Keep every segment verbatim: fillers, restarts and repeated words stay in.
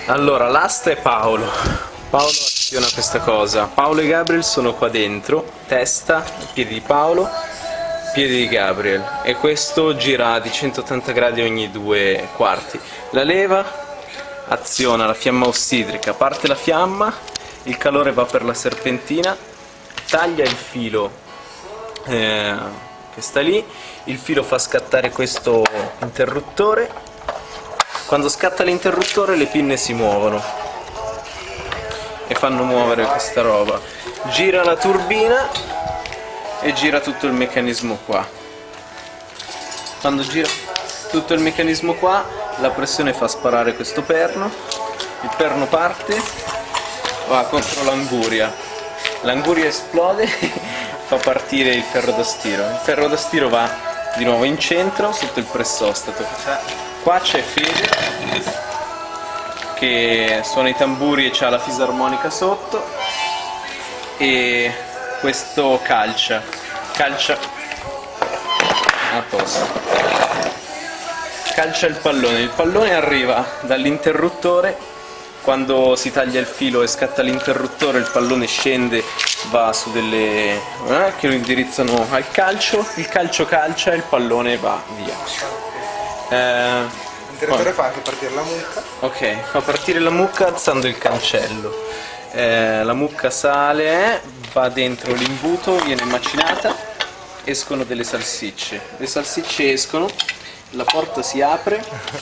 Allora, l'asta è Paolo. Paolo aziona questa cosa. Paolo e Gabriel sono qua dentro. Testa, piedi di Paolo, piedi di Gabriel. E questo gira di centottanta gradi ogni due quarti. La leva aziona la fiamma ossidrica. Parte la fiamma, il calore va per la serpentina, taglia il filo eh, che sta lì. Il filo fa scattare questo interruttore. Quando scatta l'interruttore le pinne si muovono e fanno muovere questa roba. Gira la turbina e gira tutto il meccanismo qua. Quando gira tutto il meccanismo qua, la pressione fa sparare questo perno. Il perno parte, va contro l'anguria. L'anguria esplode, fa partire il ferro da stiro. Il ferro da stiro va di nuovo in centro sotto il pressostato. Qua c'è Fede che suona i tamburi e c'ha la fisarmonica sotto, e questo calcia, calcia a posto, calcia il pallone. Il pallone arriva dall'interruttore. Quando si taglia il filo e scatta l'interruttore, il pallone scende, va su delle eh, che lo indirizzano al calcio. Il calcio calcia e il pallone va via. Eh, L'interruttore fa anche partire la mucca. Ok, fa partire la mucca alzando il cancello. Eh, la mucca sale, va dentro l'imbuto, viene macinata, escono delle salsicce. Le salsicce escono, la porta si apre.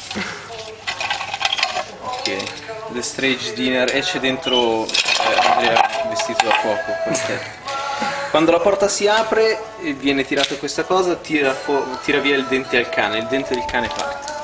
Ok, The Strange Dinner, esce dentro eh, Andrea vestito da cuoco. Perfetto. Quando la porta si apre viene tirata questa cosa, tira, tira via il dente al cane, il dente del cane parte.